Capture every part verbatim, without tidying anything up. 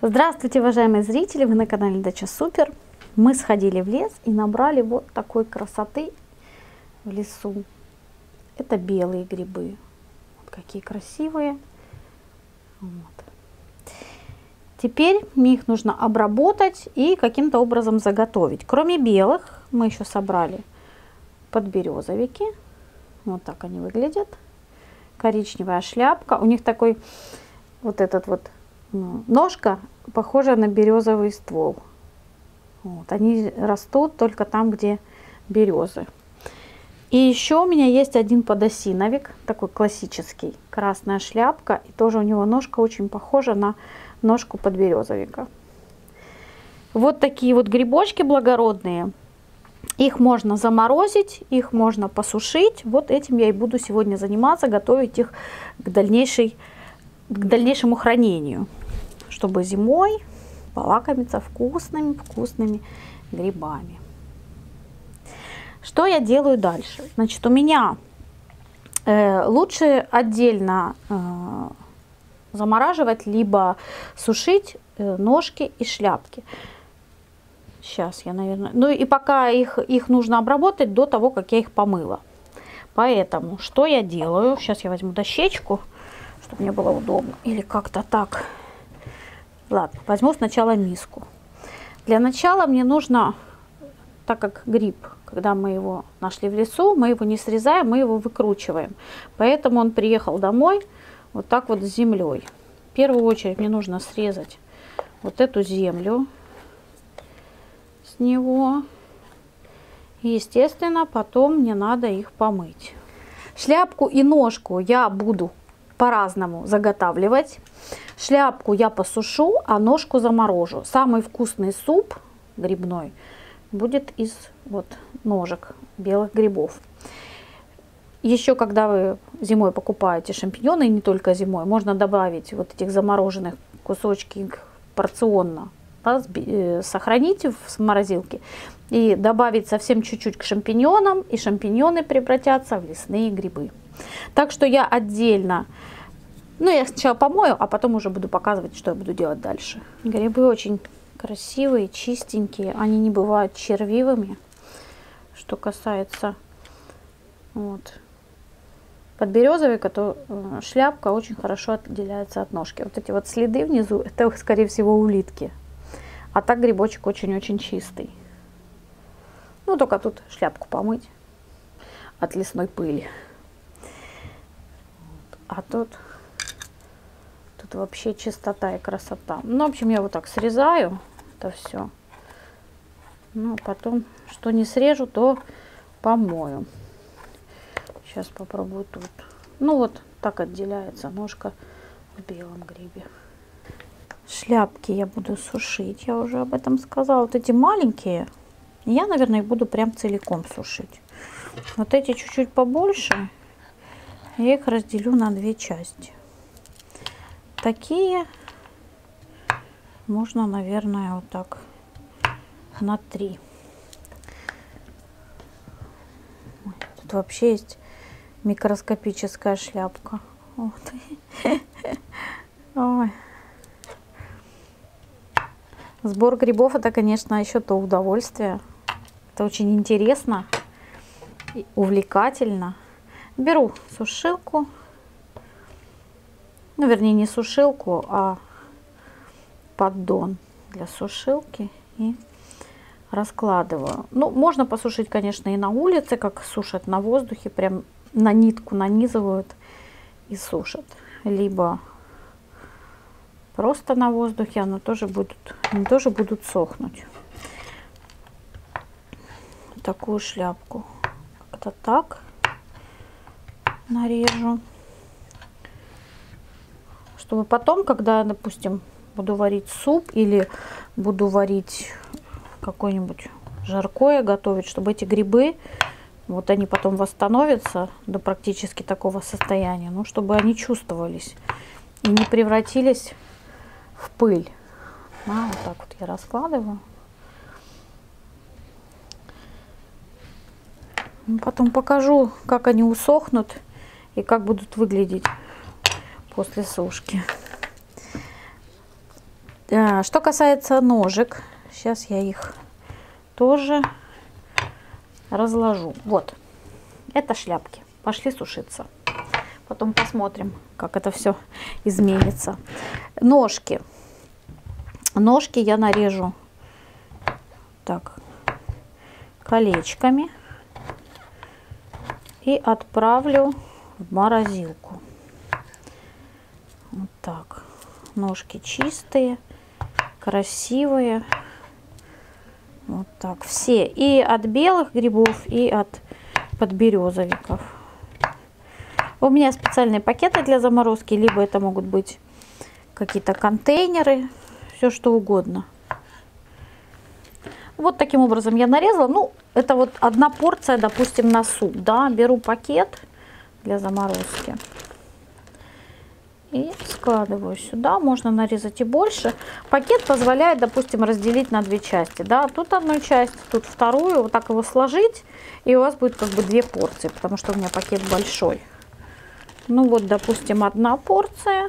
Здравствуйте, уважаемые зрители! Вы на канале Дача Супер. Мы сходили в лес и набрали вот такой красоты в лесу. Это белые грибы. Вот какие красивые. Вот. Теперь мне их нужно обработать и каким-то образом заготовить. Кроме белых, мы еще собрали подберезовики. Вот так они выглядят. Коричневая шляпка. У них такой вот этот вот ножка похожа на березовый ствол. Вот. Они растут только там, где березы. И еще у меня есть один подосиновик, такой классический, красная шляпка. И тоже у него ножка очень похожа на ножку подберезовика. Вот такие вот грибочки благородные. Их можно заморозить, их можно посушить. Вот этим я и буду сегодня заниматься, готовить их к, дальнейшей, к дальнейшему хранению, чтобы зимой полакомиться вкусными, вкусными грибами. Что я делаю дальше? Значит, у меня э, лучше отдельно э, замораживать, либо сушить э, ножки и шляпки. Сейчас я, наверное... Ну и пока их, их нужно обработать до того, как я их помыла. Поэтому что я делаю? Сейчас я возьму дощечку, чтобы мне было удобно. Или как-то так. Ладно, возьму сначала миску. Для начала мне нужно, так как гриб, когда мы его нашли в лесу, мы его не срезаем, мы его выкручиваем. Поэтому он приехал домой вот так вот с землей. В первую очередь мне нужно срезать вот эту землю с него. И, естественно, потом мне надо их помыть. Шляпку и ножку я буду по-разному заготавливать. Шляпку я посушу, а ножку заморожу. Самый вкусный суп грибной будет из вот ножек белых грибов. Еще когда вы зимой покупаете шампиньоны, и не только зимой, можно добавить вот этих замороженных кусочки порционно, сохранить в морозилке и добавить совсем чуть-чуть к шампиньонам, и шампиньоны превратятся в лесные грибы. Так что я отдельно, ну я сначала помою, а потом уже буду показывать, что я буду делать дальше. Грибы очень красивые, чистенькие, они не бывают червивыми. Что касается вот подберезовика, то шляпка очень хорошо отделяется от ножки. Вот эти вот следы внизу, это, скорее всего, улитки. А так грибочек очень-очень чистый. Ну, только тут шляпку помыть от лесной пыли. А тут, тут вообще чистота и красота. Ну, в общем, я вот так срезаю это все. Ну, потом, что не срежу, то помою. Сейчас попробую тут. Ну, вот так отделяется ножка в белом грибе. Шляпки я буду сушить, я уже об этом сказала. Вот эти маленькие, я, наверное, их буду прям целиком сушить. Вот эти чуть-чуть побольше, я их разделю на две части. Такие можно, наверное, вот так на три. Тут вообще есть микроскопическая шляпка. Вот. Ой. Сбор грибов — это, конечно, еще то удовольствие. Это очень интересно и увлекательно. Беру сушилку. Ну, вернее, не сушилку, а поддон для сушилки. И раскладываю. Ну, можно посушить, конечно, и на улице, как сушат на воздухе. Прям на нитку нанизывают и сушат. Либо просто на воздухе, оно тоже будут, они тоже будут сохнуть. Такую шляпку как-то так нарежу, чтобы потом, когда, допустим, буду варить суп или буду варить какое-нибудь жаркое, готовить, чтобы эти грибы, вот они потом восстановятся до практически такого состояния, ну, чтобы они чувствовались и не превратились в пыль. А, вот так вот я раскладываю. Потом покажу, как они усохнут и как будут выглядеть после сушки. Что касается ножек, сейчас я их тоже разложу. Вот, это шляпки. Пошли сушиться. Потом посмотрим, как это все изменится. Ножки. Ножки я нарежу так колечками и отправлю в морозилку. Вот так. Ножки чистые, красивые. Вот так. Все. И от белых грибов, и от подберезовиков. У меня специальные пакеты для заморозки, либо это могут быть какие-то контейнеры, все что угодно. Вот таким образом я нарезала. Ну, это вот одна порция, допустим, на суп. Да, беру пакет для заморозки и складываю сюда. Можно нарезать и больше. Пакет позволяет, допустим, разделить на две части. Да, тут одну часть, тут вторую. Вот так его сложить, и у вас будет как бы две порции, потому что у меня пакет большой. Ну вот, допустим, одна порция.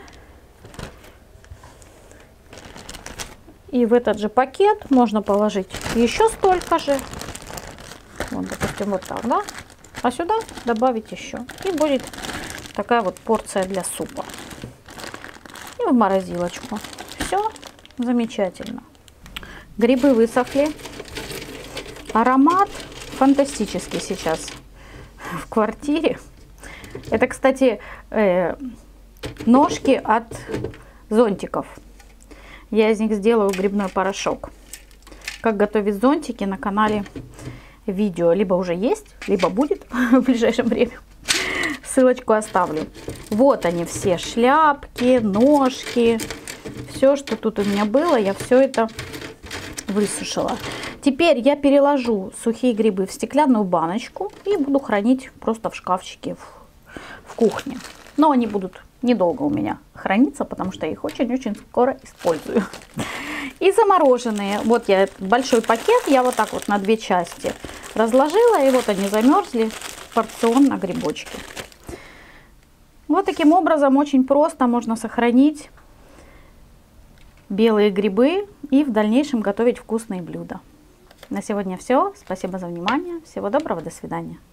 И в этот же пакет можно положить еще столько же. Вот, допустим, вот так, да? А сюда добавить еще. И будет такая вот порция для супа. И в морозилочку. Все замечательно. Грибы высохли. Аромат фантастический сейчас в квартире. Это, кстати, э, ножки от зонтиков. Я из них сделаю грибной порошок. Как готовить зонтики, на канале видео либо уже есть, либо будет в ближайшем времени. Ссылочку оставлю. Вот они все, шляпки, ножки. Все, что тут у меня было, я все это высушила. Теперь я переложу сухие грибы в стеклянную баночку и буду хранить просто в шкафчике в, в кухне. Но они будут недолго у меня храниться, потому что я их очень-очень скоро использую. И замороженные. Вот я большой пакет, я вот так вот на две части разложила, и вот они замерзли порционно грибочки. Вот таким образом очень просто можно сохранить белые грибы и в дальнейшем готовить вкусные блюда. На сегодня все. Спасибо за внимание. Всего доброго. До свидания.